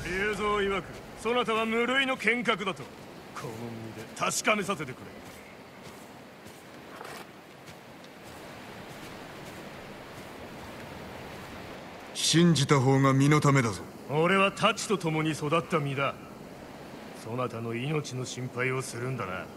龍蔵曰くそなたは無類の剣客だとこの身で確かめさせてくれ。 信じた方が身のためだぞ。 俺は太刀と共に育った身だ。そなたの命の心配をするんだな。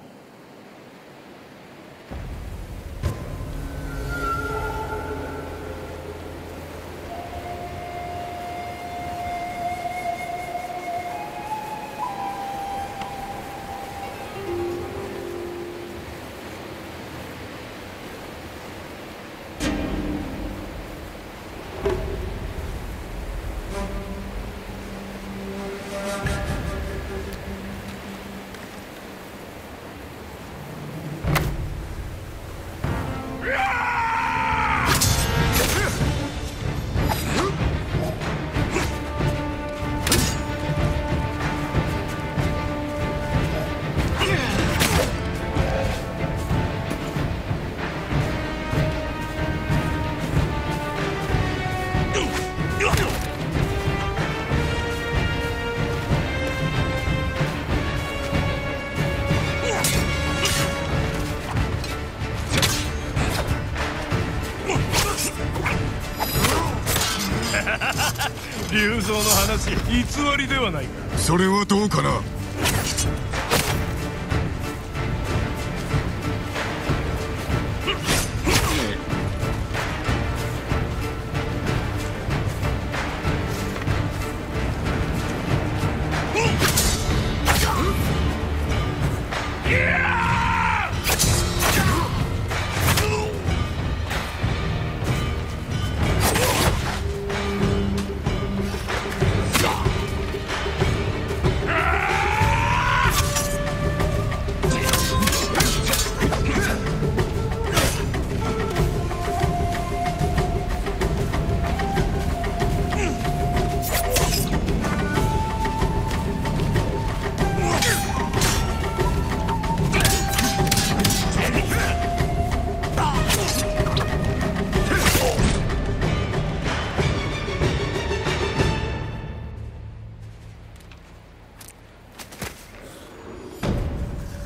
龍蔵の話、偽りではないか。 それはどうかな。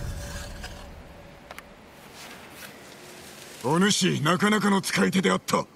お主、なかなかの使い手であった。